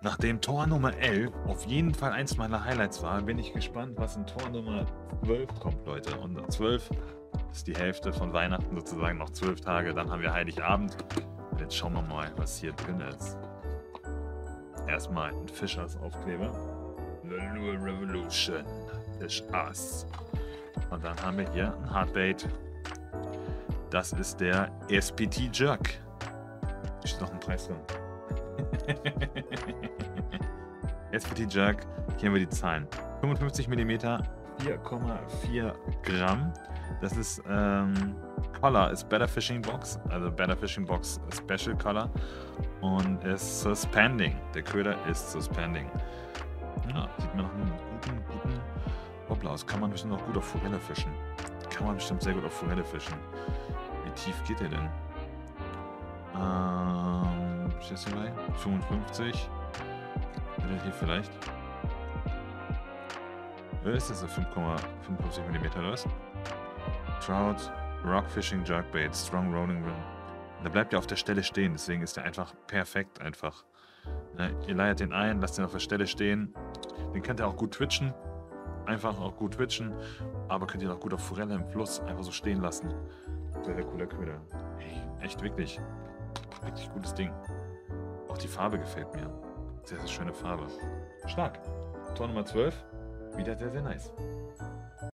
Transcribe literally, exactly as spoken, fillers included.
Nachdem Tor Nummer elf auf jeden Fall eins meiner Highlights war, bin ich gespannt, was in Tor Nummer zwölf kommt, Leute. Und zwölf ist die Hälfte von Weihnachten sozusagen, noch zwölf Tage, dann haben wir Heiligabend. Und jetzt schauen wir mal, was hier drin ist. Erstmal ein Fischers Aufkleber. The Lure Revolution. Fish Us. Und dann haben wir hier ein Hardbait. Das ist der S P T Jerk. Da steht noch ein Preis drin. S P T Jerk, hier haben wir die Zahlen. fünfundfünfzig Millimeter, vier Komma vier Gramm. Das ist ähm, Color ist Better Fishing Box, also Better Fishing Box Special Color und ist Suspending. Der Köder ist Suspending. Ja, sieht man noch einen guten, guten Wobbler aus. Kann man bestimmt auch gut auf Forelle fischen. Kann man bestimmt sehr gut auf Forelle fischen. Wie tief geht der denn? Ähm, stehst du bei? fünfundfünfzig. Oder hier vielleicht? Oder ist das so fünf Komma fünfundfünfzig Millimeter oder was? Trout, Rock Fishing Jerkbait, Strong Rolling Rim. Da bleibt er auf der Stelle stehen, deswegen ist er einfach perfekt einfach. Ne, ihr leiert den ein, lasst ihn auf der Stelle stehen. Den könnt ihr auch gut twitchen. Einfach auch gut twitchen. Aber könnt ihr auch gut auf Forelle im Fluss einfach so stehen lassen. Sehr, sehr cooler Köder. Ey, echt wirklich. Richtig gutes Ding. Auch die Farbe gefällt mir. Sehr, sehr schöne Farbe. Stark. Tor Nummer zwölf. Wieder sehr, sehr nice.